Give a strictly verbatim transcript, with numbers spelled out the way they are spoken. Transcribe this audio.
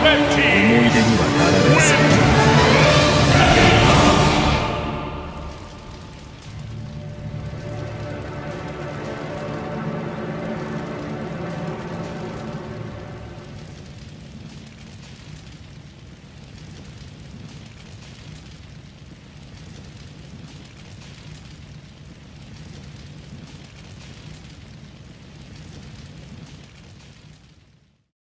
思い出にはならないさ。